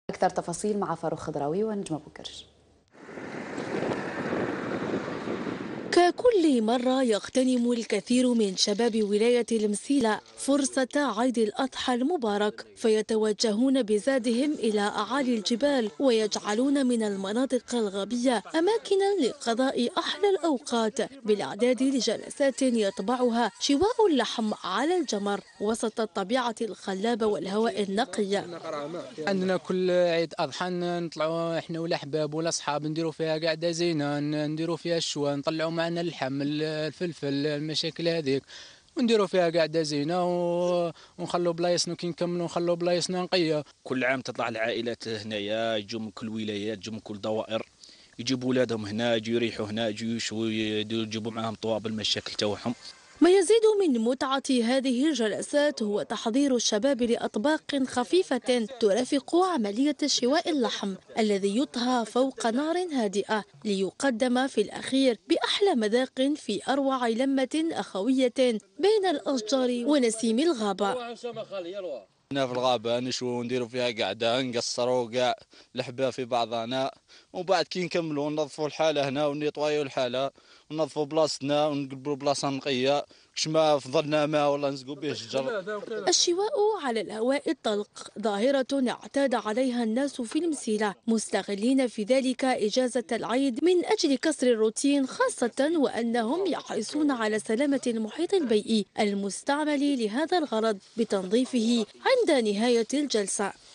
أكثر تفاصيل مع فاروق خضراوي ونجمة بوكرش. ككل مرة يغتنم الكثير من شباب ولاية المسيلة فرصة عيد الأضحى المبارك، فيتوجهون بزادهم إلى أعالي الجبال ويجعلون من المناطق الغابية أماكنا لقضاء أحلى الأوقات بالإعداد لجلسات يطبعها شواء اللحم على الجمر وسط الطبيعة الخلابة والهواء النقي. عندنا كل عيد أضحى نطلعوا احنا والأحباب والأصحاب نديروا فيها قعدة زينة، نديروا فيها الشوا، نطلعوا معنا اللحم الفلفل المشاكل هذيك، ونديروا فيها قعدة زينة ونخلوا بلايصنا كي نكملوا نخلوا بلايصنا نقية. كل عام تطلع العائلات هنايا، يجوا من كل ولايات، يجوا من كل دوائر، يجيبوا ولادهم هنا، يجوا يريحوا هنا، يجوا يشووا، يجيبوا معاهم طواب المشاكل تاعهم. ما يزيد من متعة هذه الجلسات هو تحضير الشباب لأطباق خفيفة ترافق عملية شواء اللحم الذي يطهى فوق نار هادئة ليقدم في الأخير بأحلى مذاق في أروع لمة أخوية بين الأشجار ونسيم الغابة. هنا في الغابة نشوي ونديروا فيها قعدة، نقصروا كاع الأحباب في بعضنا، وبعد كي نكملوا ننظفوا الحالة هنا ونيطوايو الحالة وننظفوا بلاصتنا ونقلبوا بلاصة نقية كش ما فضلنا ماء ولا نسقوا به الشجر. الشواء على الهواء الطلق ظاهرة اعتاد عليها الناس في المسيلة، مستغلين في ذلك إجازة العيد من أجل كسر الروتين، خاصة وأنهم يحرصون على سلامة المحيط البيئي المستعمل لهذا الغرض بتنظيفه عند نهاية الجلسة.